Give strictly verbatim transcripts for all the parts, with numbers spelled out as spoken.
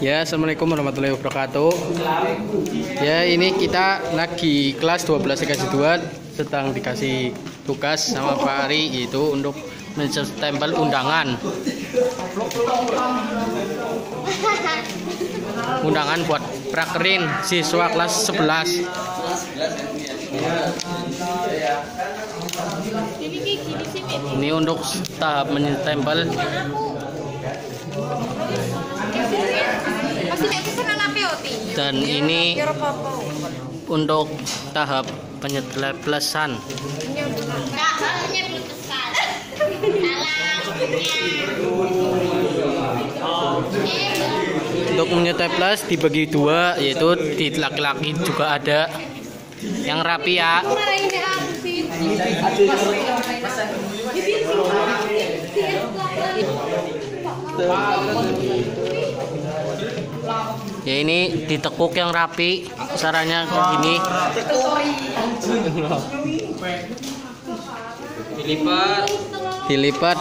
Ya, assalamualaikum warahmatullahi wabarakatuh. Ya, ini kita lagi kelas dua belas dikasih dua, sedang dikasih tugas sama Pak Ari, yaitu untuk menstempel undangan. Undangan buat prakerin siswa kelas sebelas. Ini untuk tahap menstempel. Dan ini untuk tahap penyetlesan. Untuk menyeteples dibagi dua, yaitu di laki-laki juga ada yang rapi ya. Ya, ini ditekuk yang rapi, caranya kayak gini. Dilipat, dilipat.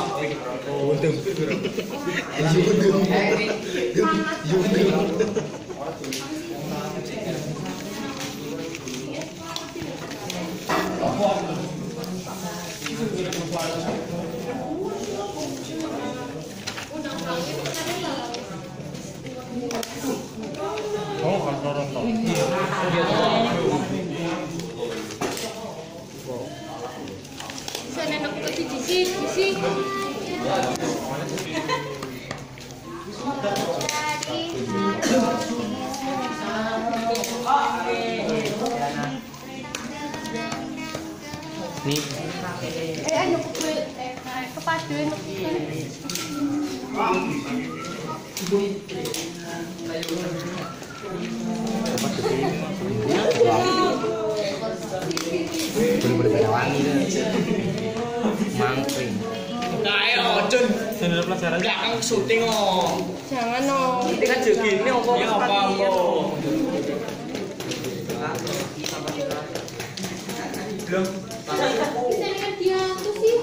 Oh, kantoran toh. Sana nak kasi disi, disi. Nih. Eh, ano ko eh kepaduan. Bener-bener wangi deh. Mangkring. Ayo, Jun. Sudah pelajaran. Belakang syuting oh. Jangan oh. Ini kan jadi gini opo ya apa lo. Belum. Bisa lihat dia tuh sih.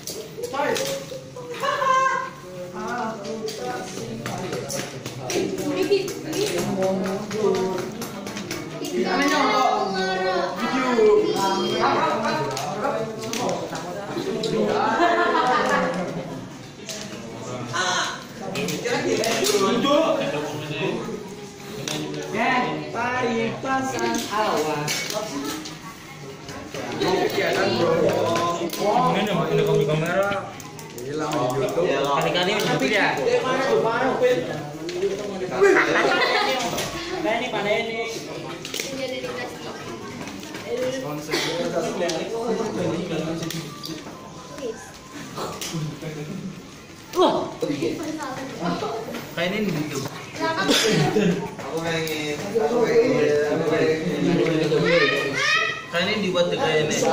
Paripasan awas. Ini nama ini kamera kamera. Hilang di YouTube. Kali-kali YouTube ya. Nah ini pada ini. Wah. Kayak ini gitu. Aku pengen, aku pengen. Kayak ini dibuat kayak ini.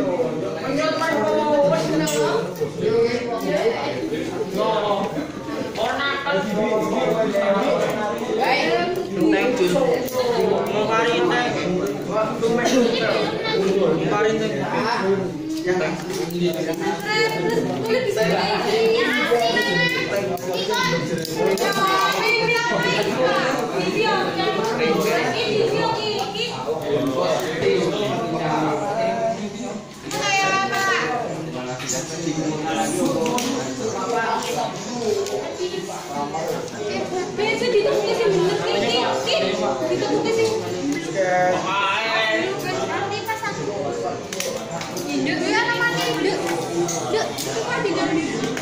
Thank you. Mau karin teh. Karin teh. Biasa ditunggu sih bener nih. Ditunggu sih. Nanti pas aku. Induk ya namanya induk. Induk. Cuma di dalam.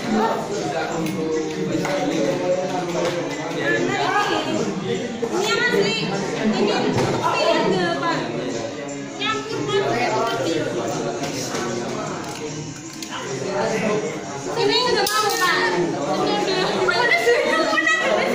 Ini yang asli. Ini pilih enggak, Pak? Nyampur kan? Ini enggak mau, Pak. Ini udah. Udah sudah.